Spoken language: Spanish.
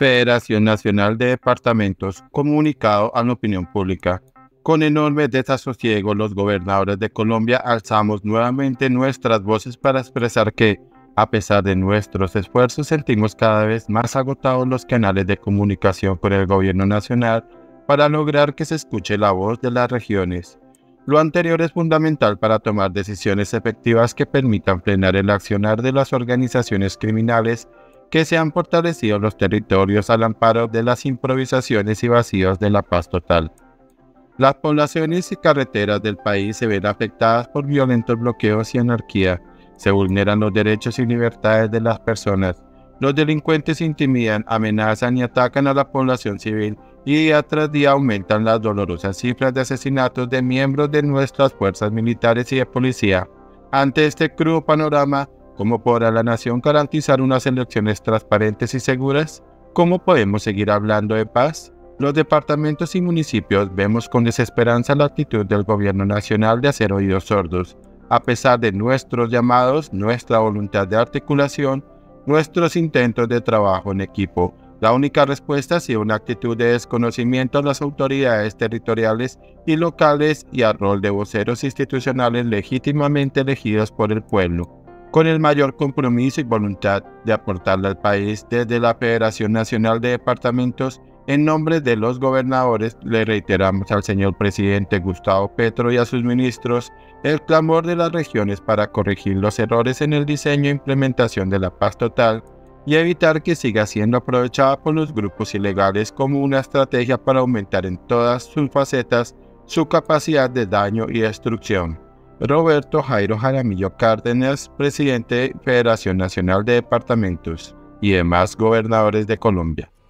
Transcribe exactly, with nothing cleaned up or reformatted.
Federación Nacional de Departamentos, comunicado a la opinión pública. Con enorme desasosiego, los gobernadores de Colombia alzamos nuevamente nuestras voces para expresar que, a pesar de nuestros esfuerzos, sentimos cada vez más agotados los canales de comunicación con el gobierno nacional para lograr que se escuche la voz de las regiones. Lo anterior es fundamental para tomar decisiones efectivas que permitan frenar el accionar de las organizaciones criminales que se han fortalecido los territorios al amparo de las improvisaciones y vacíos de la paz total. Las poblaciones y carreteras del país se ven afectadas por violentos bloqueos y anarquía. Se vulneran los derechos y libertades de las personas. Los delincuentes intimidan, amenazan y atacan a la población civil y día tras día aumentan las dolorosas cifras de asesinatos de miembros de nuestras fuerzas militares y de policía. Ante este crudo panorama, ¿cómo podrá la nación garantizar unas elecciones transparentes y seguras? ¿Cómo podemos seguir hablando de paz? Los departamentos y municipios vemos con desesperanza la actitud del gobierno nacional de hacer oídos sordos. A pesar de nuestros llamados, nuestra voluntad de articulación, nuestros intentos de trabajo en equipo, la única respuesta ha sido una actitud de desconocimiento a las autoridades territoriales y locales y al rol de voceros institucionales legítimamente elegidos por el pueblo. Con el mayor compromiso y voluntad de aportarle al país desde la Federación Nacional de Departamentos, en nombre de los gobernadores, le reiteramos al señor presidente Gustavo Petro y a sus ministros el clamor de las regiones para corregir los errores en el diseño e implementación de la paz total y evitar que siga siendo aprovechada por los grupos ilegales como una estrategia para aumentar en todas sus facetas su capacidad de daño y destrucción. Roberto Jairo Jaramillo Cárdenas, presidente de Federación Nacional de Departamentos y demás gobernadores de Colombia.